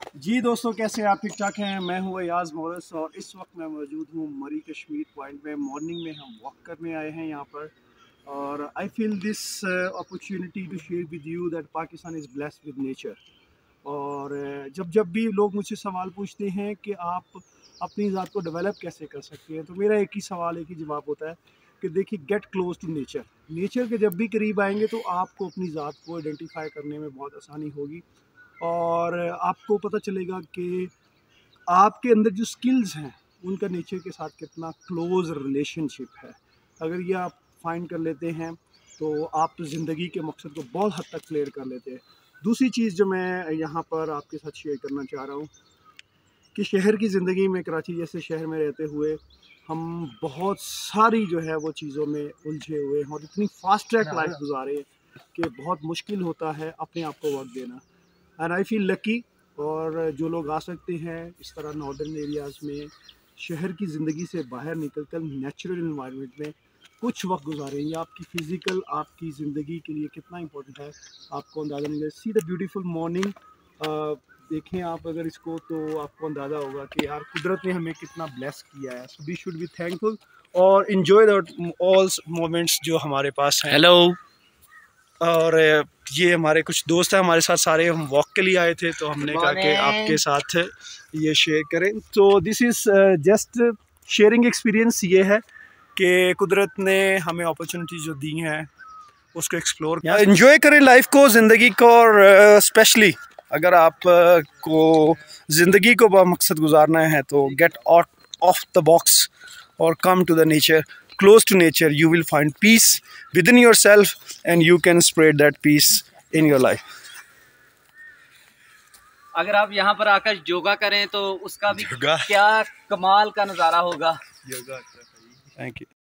जी दोस्तों, कैसे आप? ठीक ठाक हैं? मैं हूँ अयाज मोरस और इस वक्त मैं मौजूद हूँ मरी कश्मीर पॉइंट में। मॉर्निंग में हम वॉक करने आए हैं यहाँ पर और I feel this opportunity to share with you that Pakistan is blessed with nature. और जब जब भी लोग मुझसे सवाल पूछते हैं कि आप अपनी ज़ात को डेवलप कैसे कर सकते हैं, तो मेरा एक ही सवाल, एक ही जवाब होता है कि देखिए, get close to nature. Nature के जब भी करीब आएंगे तो आपको अपनी ज़ात को आइडेंटिफाई करने में बहुत आसानी होगी और आपको पता चलेगा कि आपके अंदर जो स्किल्स हैं उनका नेचर के साथ कितना क्लोज रिलेशनशिप है। अगर ये आप फाइंड कर लेते हैं तो आप तो ज़िंदगी के मकसद को बहुत हद तक क्लियर कर लेते हैं। दूसरी चीज़ जो मैं यहाँ पर आपके साथ शेयर करना चाह रहा हूँ कि शहर की ज़िंदगी में, कराची जैसे शहर में रहते हुए हम बहुत सारी जो है वो चीज़ों में उलझे हुए हैं और इतनी फास्ट ट्रैक लाइफ गुजारे कि बहुत मुश्किल होता है अपने आप को वक्त देना। And I feel lucky. और जो लोग आ सकते हैं इस तरह नॉर्दर्न एरियाज़ में, शहर की ज़िंदगी से बाहर निकल कर नेचुरल इन्वायरमेंट में कुछ वक्त गुजारेंगे, आपकी फ़िज़िकल आपकी ज़िंदगी के लिए कितना इंपॉर्टेंट है आपको अंदाज़ा नहीं है। सी द ब्यूटीफुल मॉर्निंग, देखें आप अगर इसको तो आपको अंदाज़ा होगा कि यार कुदरत ने हमें कितना ब्लेस किया है। So we should be thankful और इन्जॉय द ऑल मोमेंट्स जो हमारे पास हैं। हेलो। और ये हमारे कुछ दोस्त हैं हमारे साथ, सारे हम वॉक के लिए आए थे तो हमने कहा कि आपके साथ ये शेयर करें। तो this is just sharing experience. ये है कि कुदरत ने हमें अपॉर्चुनिटी जो दी हैं उसको एक्सप्लोर एंजॉय करें लाइफ को, ज़िंदगी को। और स्पेशली अगर आप को ज़िंदगी को मकसद गुजारना है तो get out of the box or come to the nature, close to nature. You will find peace within yourself and you can spread that peace in your life. अगर आप यहाँ पर आकर योगा करें तो उसका भी क्या कमाल का नज़ारा होगा। योगा। Thank you.